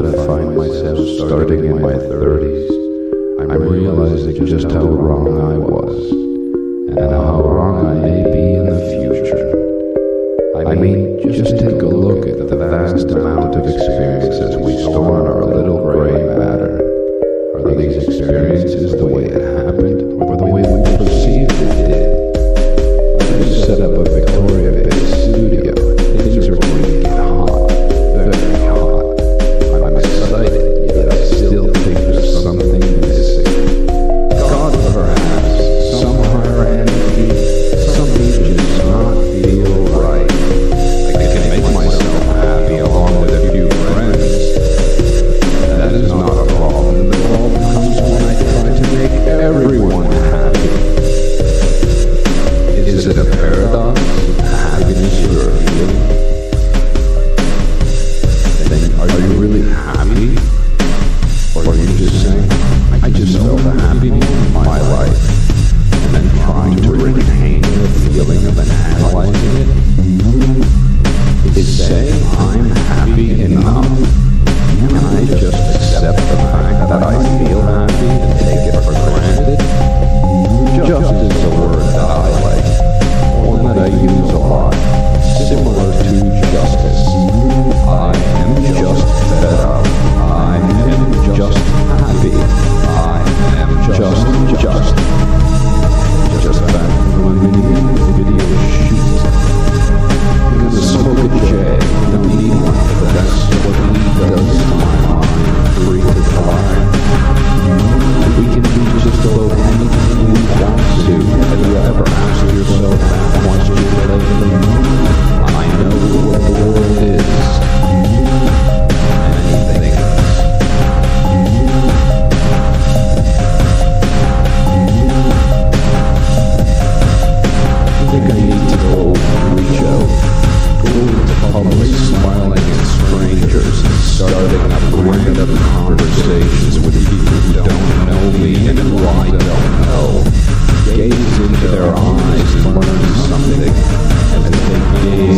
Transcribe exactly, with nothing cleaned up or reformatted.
that I find myself starting in my thirties, I'm realizing just how wrong I was, and how wrong I may be in the future. I mean, just take a look at the vast amount of experiences we store in our little gray matter. Are these experiences the way it happened, or the way we perceived it did? I just set up a Victoria-based studio. Things are going to get hot, very hot. I'm excited, yet I still think there's something missing. God, perhaps, some higher energy, something just not feel right. I can make myself happy along with a few friends. That is not a problem. The problem comes when I try to make everyone happy. Is it a paradox? Happiness or a feeling? Then are you really happy? Or are you just saying, I just felt happy in my life, and then trying to retain the feeling of analyzing it? Is saying I'm happy enough? Can I just accept the fact that I feel happy and take it for granted? Just is a word that I like, one that I use a lot, similar to justice. I am just fed up. I am just happy. I am just just. Just back from a mini video shoot. Gonna smoke a J, don't need one for that's what he does to my mind, free to fly. We can do just about anything we want to. Have you ever asked yourself that question lately? I know what the world is. Anything. I think I need to go reach out, go into public, smiling at strangers, and starting up random conversations with people who don't know me and who I don't know. Gaze into their eyes and learn something as they gaze